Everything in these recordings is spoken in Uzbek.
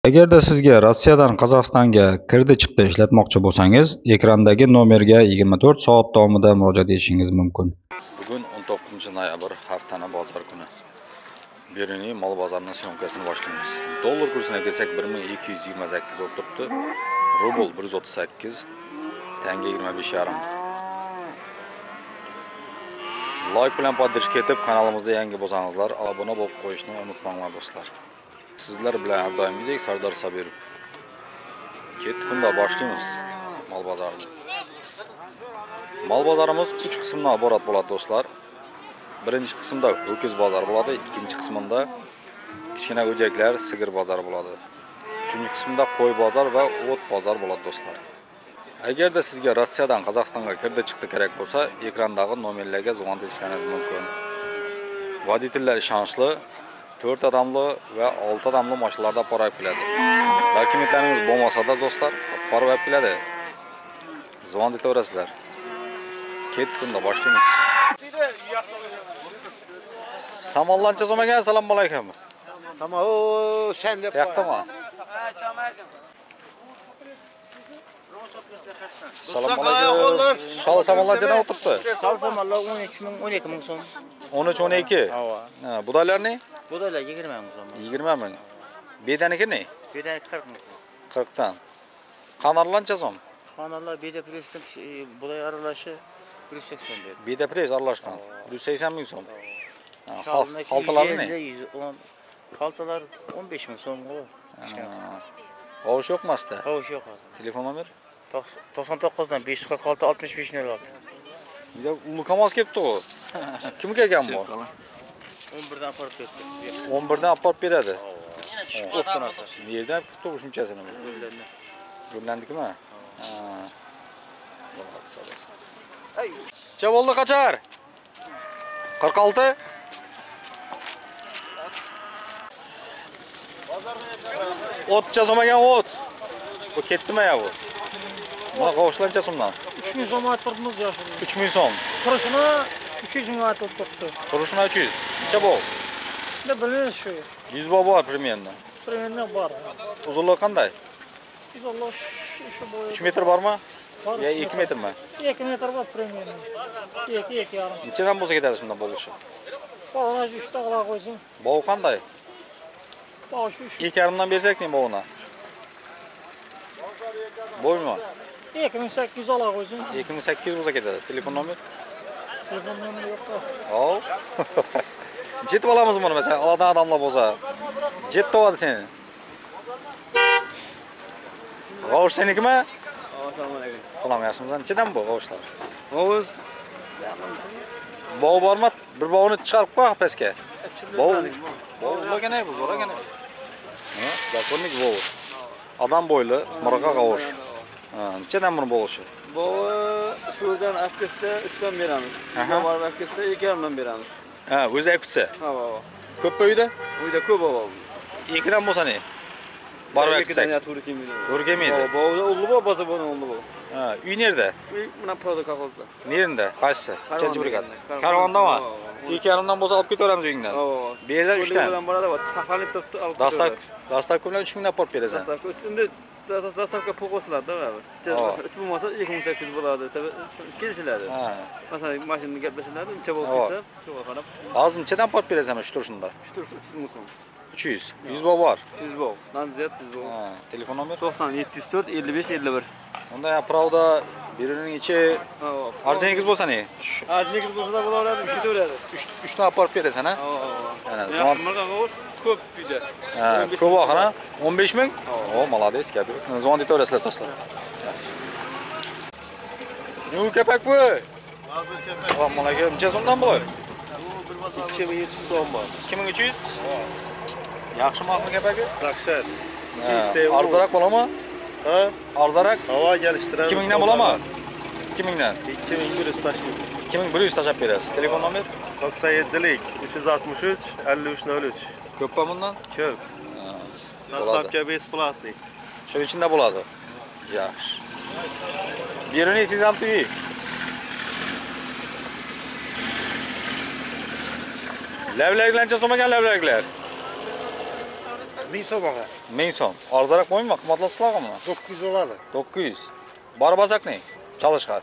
Agarda sizga Rossiyadan Qozog'istonga kirdi-chiqdi ishlatmoqchi bo'lsangiz, ekrandagi nomerga 24 soat davomida murojaat etishingiz mumkin. Bugun 19-noyabr, haftaning bozor kuni. Beruniy mol bozorining syomkasini boshlaymiz. Dollar kursiga kelsak 1228 bo'lib turibdi. Rubl 138, tanga 25,5. Like bilan poddirishga etib, kanalimizda yangi bo'lsangizlar, obuna bo'lib qo'yishni unutmanglar do'stlar. Sizlar bilan har doimgidek Sardor Sabirov. Ketdik, unda boshlaymiz mol bozorini. Mol bozorimiz 3 qismdan iborat bo'ladi do'stlar. Birinchi qismda ho'kiz bozori bo'ladi, ikkinchi qismida kichkina o'jaklar, sigir bozori bo'ladi. Uchinchi qismda qo'y bozor va o't bozor bo'ladi do'stlar. Agarda sizga Rossiyadan Qozog'istonga kirdi-chiqdi kerak bo'lsa, ekrandagi nomerlarga zvon etishingiz mumkin. Voditellar ishonchli, 4 odamli va 6 odamli mashinalarda parib keladi. Dokumentlaringiz bo'lmasa-da do'stlar, parib keladi. Zvon etaverasizlar. Ketdik, unda boshlaymiz. Samonlancha so'magan, assalomu alaykum. Tamam, o sen de. Yoqdimi? Assalomu alaykum. Shol samonlanchadan o'tibdi. Sal samonlar 12 ming so'm. 13-12. Ha, budaylarni? Budaylar 20 ming so'm. 20 ming. Bedaniki ne? Bedan 40 ming. 40 dan. Qanarlancha so'm? Xonallar beda presning buday aralashi 180 berdi. Beda pres aralashgan. 180 ming so'm. Xaltalar ne? Xaltalar 15 ming so'm. Ovush yo'qmasda? Ovush yo'q. Telefon nomer? 99 dan 546 65 06. Bir de Lukamoz kelibdi-ku. Kim kelgan bu? 11 dan aparib ketdi. 11 dan aparib beradi. O'qdan asar. Nerdan kutdi bu shunchasini? Gullandikmi? Ha. Ay, necha bo'ldi qachar? 46. O'tcha so'magan o't. Bu ketdimi ya bu? Buna qo'shlancha so'mdan. 3000 so'm aytibmiz yoshini. 3000 so'm. Qurishini 300 ming aytib turibdi. Qurishini 300. Necha bu? Ne bilamiz shu. 100 bor примерно. Примерно bor. Uzunluğu qanday? Biz Allah shu bo'yi. 3 metr bormi? Bor. Ya 2 metrmi? 2 metr bor примерно. 2 yarım. Nechadan bo'lsa ketadi shundan bo'lishi? Bog'una 3 ta qila qo'ysin. Bog' qanday? Bog' shu. 2,5dan bersak-ni bog'una? Bo'ymi? 2800 ola qo'ysin. 2800 bo'lsa ketadi. Telefon nomer? Telefon nomeri yo'q-da. Hop. Jetib olamiz buni mesela oladigan odamlar bo'lsa. Jetib oladi seni. G'ovush senikimi? Assalomu alaykum. Salom, yaxshimisan? Nechadan bu g'ovushlar? G'ovuz Bog' bormi? Bir bog'ni chiqarib qo'y pastga. Bog' bo'lgan bu, zo'ragan. Ha, zakonnik g'ovush. Odam bo'yli, mirqa g'ovush. Ha, nechadan buni bo'lishi? bu şuradan akıtsa 3 dan beramiz. Var akıtsa 2,5 dan beramiz. Ha, o'zi akutsa. Ha, ha. Ko'p uyda? Uyda ko'p baba. Ikkidan bo'lsa ne? Borib akutsak. Ya to'g'ri kelmaydi. To'g'ri kelmaydi. Bu o'g'li bu, bo'lsa buni o'g'li bu. Ha, uy nerede? Uy mana proda kolxozda. Nerede? Qaysi? Qancha brigada? Karvondami? 2,5dan bo'lsa olib ketaveramiz uyingdan. Bu yerdan 3 dan. Bilan boradi, taxalib turibdi, olib Dastak bilan 3 mingdan olib berasan. Dastak 3 unda dastavka pul qo'shiladi-da baba. 3 bo'lmasa 2800 bo'ladi. Kelishiladi. Ha. Masalan, mashinani gaplashiladi, uncha bo'lsa, shuga qarab. Hozir nechadan olib berasan shu turshunda? Shu tursh 300 ming so'm. 300. 100 bor. 100 bol. Namzat 100 bol. Ha, telefon nomer? 90 704 55 51. Unda ya pravda birining ichi arziningiz bo'lsa ne? Arziningiz bo'lsa da bo'laveradi, ishlayveradi. 3 dan olib berasan ha? Ana, Yaxshi ko'p uyda. Ha, ko'p oxira 15 ming? O, молодец, gap yo'q. Zvon etaverasizlar do'stlar. Nu kepak bu? Hazır kepak. Assalomu alaykum. Necha so'mdan bo'lar? Bu 2700 so'm bor. 2300? Yaxshi maqli kepagi? Dahshat. Arzarak bo'ladimi? Ha? Arzarak Havo geliştiren. 2000 dan bo'ladimi? 2000 dan. 2100 taşıyın. 2100 tashab berasiz. Telefon nomer? 97'lik 363 5303. Ko'pmi bundan? Köp. Dostavka бесплатный. Shu ichida bo'ladi. Yaxshi. Birini siz ham tuy. Lavlaklarcha so'magan lavlaklar. 1000 so'm ağa. 1000 so'm. Arzonroq qo'ymaymi? Qimmatlatsalar mı? 900 oladi. 900. Bor basak ne? Çalışqa.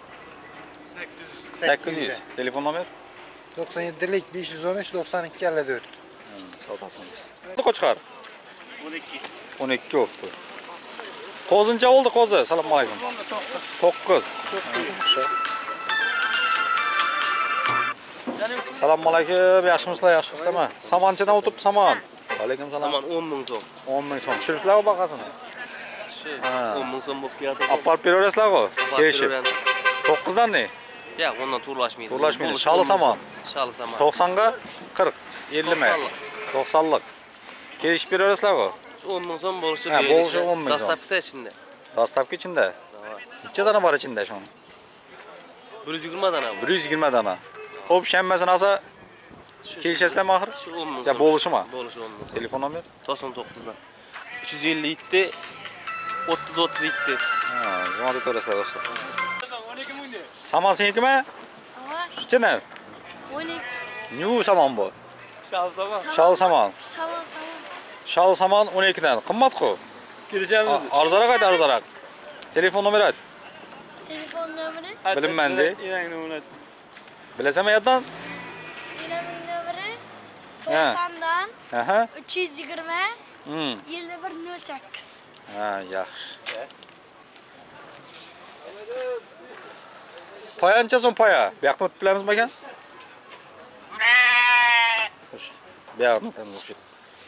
800. 800. Telefon nomer? 97'lik 513 92 54. Savdasınız. Ne qo'chqar? 12. 12 oldu. Qo'zincha oldu qo'zi. Assalomu alaykum. 9. Assalomu alaykum. Yaxshimisizlar, yaxshimisizlarmi? Samanchadan o'tibdi samon. Alaykum salom. Aman 10 ming so'm. 10 ming so'm. Tushiribsizlar baqasini? Shu Ha. 10 ming so'm bo'lib keladi. Olib beraverasizlar-ku? Kelishib. 9dan ne? Ya, ondan turlashmaydi. Turlashmaydi. Shalı samon. Shalı samon. 90ga 40. 50 mi? 90'lık. Kelishib beraverasizlar-ku? 10 ming so'm bo'lishi Ha, bo'lishi 10 ming so'm. Dastlabkisi ichinde. Dastavka içinde. Necha dana bor ichinde shuni? 120 dana bu. 120 dana. Xo'p, shanbasini olsa kelishasizlarmi axir? Shu 10 ming Ya so'm. bo'lishimi? Bo'lishi 10 ming. Telefon nomer? 99dan. 350 itti. 30 itti. Ha, yomon to'g'risizlar do'stlar. Samon senikimi? Var. Ichini. 12. Nyu samon bu. Shavzama. Shal samon. Sabah. Shal samon 12 dan. Qimmat-ku. Kelishamiz. Arzaroq ayt, arzaroq. Telefon nomer ayt. Telefon numara. Bilinmandi. Yangi numara. Bilasanmi yoddan? Telefonun numara. Ha. 90'dan Aha. 320 Hmm. 5108. Ha, yaxshi. Poyancha so'm poya. Bu yoqni o'tib bilamizmi ekan? Xush. Bu yoqni o'tamiz o'xshaydi.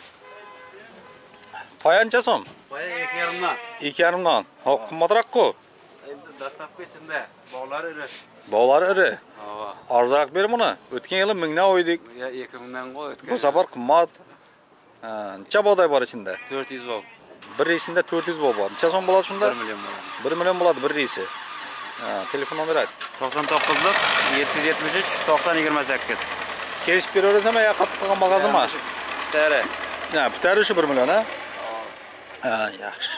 Poyancha so'm? Boya 2,5dan. 2,5 dan. Hop, qimmatroq-ku. Endi dastavka ichinde. Bog'lari iri. Bog'lari iri. Ha. Arzonroq ber buni. O'tgan yili 1000 dan o'ydik. Ya 2000dan qo'y o'tgan. Bu safar qimmat. Ha, necha bog'day bor ichida? 400 vol. Bir reysinde 400 bog' bor. Necha so'm bo'ladi shunda? 1 million bo'ladi. 1 million bo'ladi bir reysi. Ha, telefon nomer ayt. 99lik 773 9028. Kelishib beraverasizmi yo qattiq qilgan bag'azimi? Tare. Ha, bitari shu 1 million, ha? Ha, yaxshi.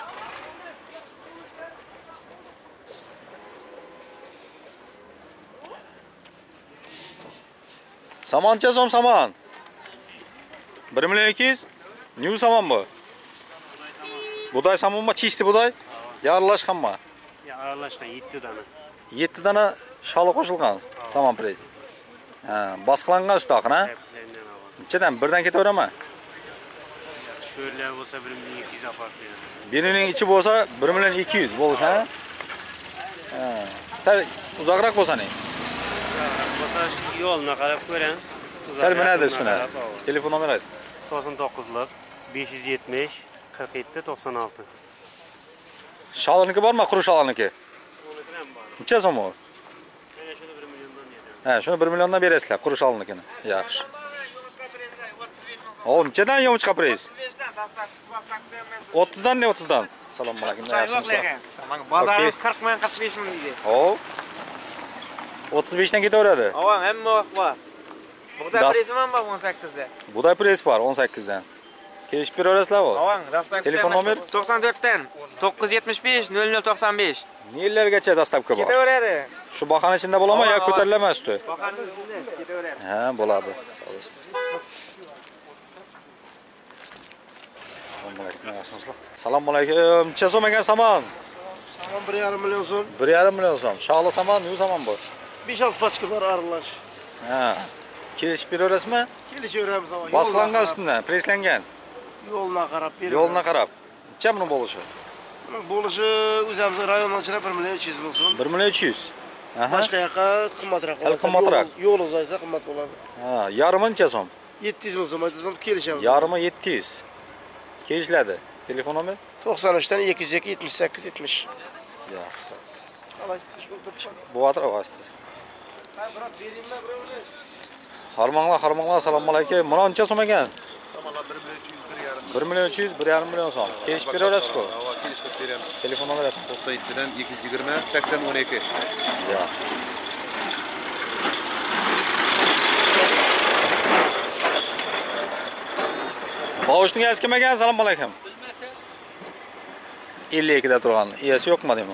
Samoncha so'm samon. 1 million 200. New samon bu. Buday samonmi? Chishti buday? Yarlashganmi? Ya aralashgan 7 dana. 7 dana sholi qo'shilgan samon press. Ha, bosqilangan ustoqin, ha? Hepsinden alalım. Nechadan? Birdan ketaveradimi? Şöyle olsa 1200 apart verelim. Birining ichi bo'lsa 1 million 200 bo'lish, ha? Ha. Sal uzoqroq bo'lsa ne? Olsa yoluna qarab ko'ramiz. Sal minadi üstüne. Telefon nomer ayt. 99'lık 570 47 96. Shaliniki bormi? Quruq shaliniki. Onu bilen var. Necha so'm u? Ben şöyle 1 milyondan yedim. Ha, shuni 1 milliondan berasizlar, quruq shalinikini. Yaxshi. O, nechadan yomchiqa press? 30 dan ne 30 dan? Assalomu alaykum. Yaxshimisizlar? Bozorimiz 40 ming 45 ming deydi. Hop. 35 dan ketaveradi. Avam hamma vaqt bor. Buğday Das- presi ham bor 18da. Buday press bor 18 dan. Kelishib beraverasizlar bu. Avam dastlabki Telefon nomer? 94dan 975 0095. Ne yillargacha dastavka bor? Ketaveradi. Shu bahona ichida bo'ladimi yo ko'tarilamas usti? Boqaning ichida ketaveradi. Ha, bo'ladi. Sog' olasizlar. Assalomu alaykum. Yaxshimisizlar? Assalomu alaykum. Necha so'm ekan samon? Tamam 1,5 milyon so'm. 1,5 million so'm. Shog'li samon, yu samon bu. 5-6 paçka var aralaş. Ha. Kelishib beraverasizmi? Kelişiyoruz ama. Bosqilangan ustidan, preslangan. Yoluna qarab beriyoruz. Yo'luna qarab. Necha buni bo'lishi? Bo'lışı o'zimizning rayondan ichida 1 milyon 300 ming so'm. 1 million 300. Aha. Boshqa yoqqa qimmatroq. Sal qimmatroq. Yo'l uzaysa qimmat bo'ladi. Ha, yarimi necha so'm? 700 ming so'm aytsam kelishamiz. Yarimi 700. Kelishiladi. Telefon nomer? 93 dan 202 78 70. Yaxshi. Alay. Bu atrof ostida. Harmanglar, assalomu alaykum. Mana necha so'm ekan? 1 million 300, 1,5 million so'm. Kelishib beraverasiz-ku? Kelishib beramiz. Telefon nomer ayting. 97 dan 220 80 12. Ya. Bağışning egasi kim ekan? Assalomu alaykum. 52 da turgan. Egasi yo'qmi deyman.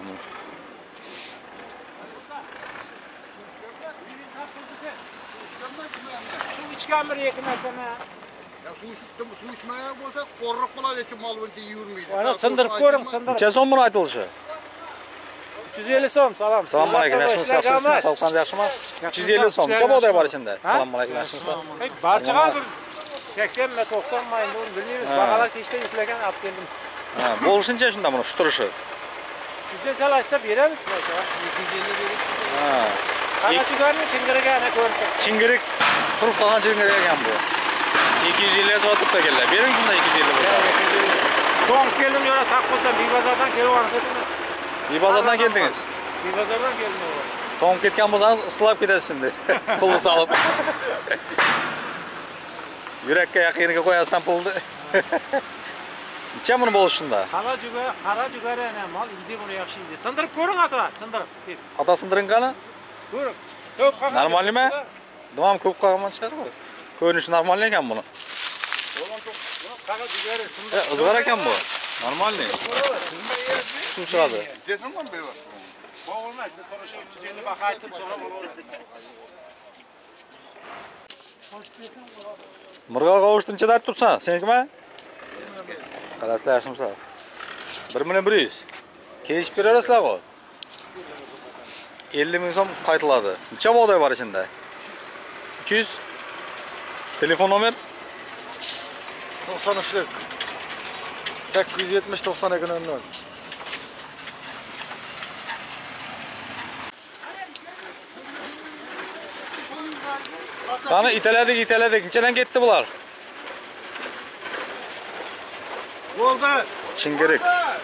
Ichgan bir yekin akama. Su içmeye olsa korruk bulan için mal önce yürümeydi. Ana sındırıp ko'ring, sındırıp. Necha so'm buni aytilishi? 350 so'm, salom. Assalomu alaykum, yaxshimisiz? Yaxshimisizmi? Sog'liqingiz yaxshimi? 350 so'm. Necha bog'day bor ichida? Assalomu alaykum, yaxshimisizlar? Barchaga bir 80 mi 90 mi endi uni bilmaymiz. Baqalar kechda yuklangan olib keldim. Ha, bo'lishuncha shunda buni turishi. 300 dan salashsa beramiz. 250 berib. Ha. Qanaqa chugarni chingiriga ana ko'rib. Chingirik turib qolgan chingirik ekan bu. 250 ga sotib kelganlar. Bering shunda 250 bo'lsa. To'ng keldim yo'la Saqqozdan, Bibazordan kelib olsaydim. Bibazordan keldingiz. Bibazordan keldim. To'ng ketgan bo'lsangiz islab ketasiz endi. Pulni solib. Yurakka yaqiniga qo'yasizdan pulni. Necha buni bo'lish shunda? Qara jugar ana mol indi buni yaxshi indi. Sindirib ko'ring ata, sindirib. Ata sindiring qani? Ko'ring. Ko'p qolgan. Normalmi? Domam ko'p qolgan chiqar. Ko'rinishi normal ekan buni. Qara jugari sindirib. Izg'ar ekan bu. Normalmi? Suv chiqadi. Desin mi bir? Bo'lmas, to'g'ri 350 baho aytib so'rab olaveradi. Mirg'a qovuştuncha deb tursan, senikmi? Qarasizlar, yaxshimisiz? 1.100.000. Kelishib berasizlar-ku. 50 ming so'm qaytiladi. Necha bog'day bor ichida? 300. Telefon nomer 93'lük. 870 92 00. Qani italadik. Nechadan ketdi bular? Oldu. Chingirik.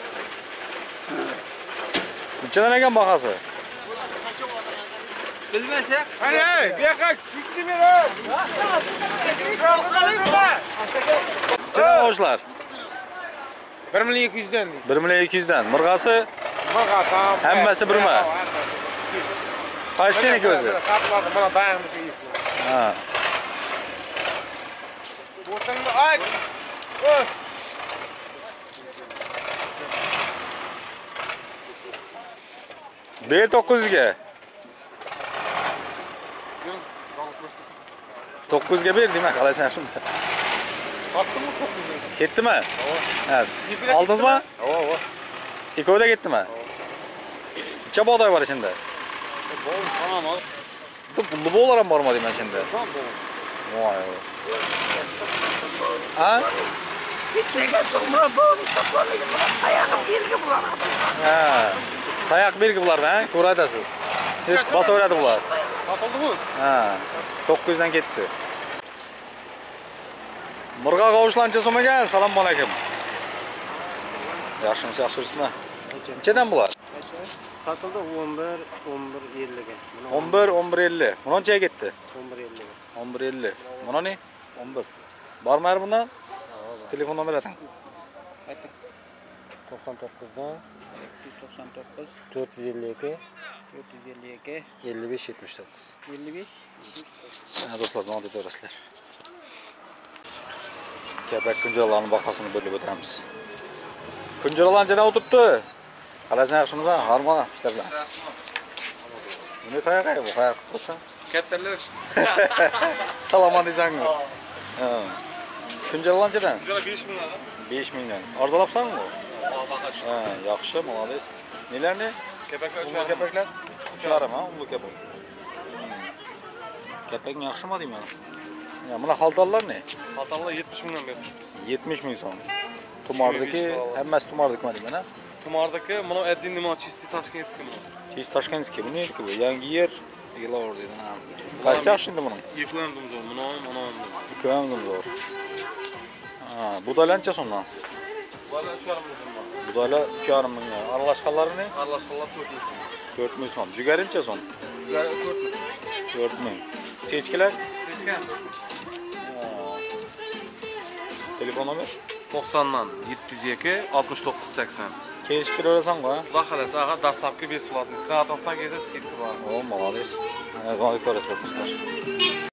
Nechadan ekan bahasi? Bilmasak, Hey, bir yakak çıktı bir ha. Nechadan olishlar? 1.200'den. 1.200'dan. Mirg'asi Mağazam. hammasi birmi? Qaysi seniki o'zi? Satladı bana dayandı deyip. Ha. Buradan da ay. Ber 900 ga. 900 ga ber demak, qalaysan shunda. Sattın mı çok güzel? Ketdimi? Ha, siz oldingizmi? Ova. Ikkovi da ketdimi? Necha bog'day bor ichida? Bol tamam al. Bu pulli bog'lar ham bormi deyman ichida? Tamam bol. Voy. Ha? Ha. Tayoq belgi bularda, ha? Ko'radasiz. Bosaveradi bular. Satıldı mı? Ha. 900 dan ketdi. Mirg'a qovushlancha so'm ekan. Assalomu alaykum. Yaxshimisiz, yaxshimisizmi? Nechadan bular? Satıldı 11.50'ga. 11.50. Buni nechaga ketdi? 11.50'ga. 11.50. Buni ne? 11. Bormi har bundan? Telefon nomer ating. 99'dan 99 452 452 55 79. 55 Ha, do'stlar, nima deb o'rasizlar? Kepak kunjalalarning bahosini bo'lib o'tamiz. Kunjalalar anchadan o'tibdi. Qalaysan, yaxshimisan? Harma ishlar bilan. Buni tayoq bu, tayoq qo'ysan. Kattalar. Salomon deysanmi? Ha. Kunjalalar anchadan? Kunjala 5 mingdan. 5 mingdan. Arzolabsanmi? Ha, yaxshi, молодец. Nelarni? Kepaklar Ulu kepaklar. 3.5 ha, ulu kepak. Kepak yaxshimi deyman? Ya, mana xaltallar ne? Xaltalar 70 mingdan berdi. 70 ming so'm. Tumardagi, hammasi tumardikmi deyman ha? Tumardagi mana один nima чистый Toshkentskiy mana. Чист Toshkentskiy. Bu neydi bu? Yangi yer yillar deydi ha. Qaysi yaxshi endi buning? Yuklandim zo'r, mana. Ko'mdim zo'r. Ha, budalancha so'mdan. Valla shu yarim ming. Budaylar 2.5 ming. Aralashqanlarini Aralashqanlar 4 ming. 4 ming so'm. Jugarincha so'm. 4 ming. 4 ming. Sechkilar? Sechkan. Telefon nomer? 90dan 702 69 80. Kelishib kelaversan-ku, ha? Xudo xolasa, ag'a dastavka besplatniy. Sizning atrofdan kelsa skidka bor. O, молодец. Ana, ko'rasiz, do'stlar.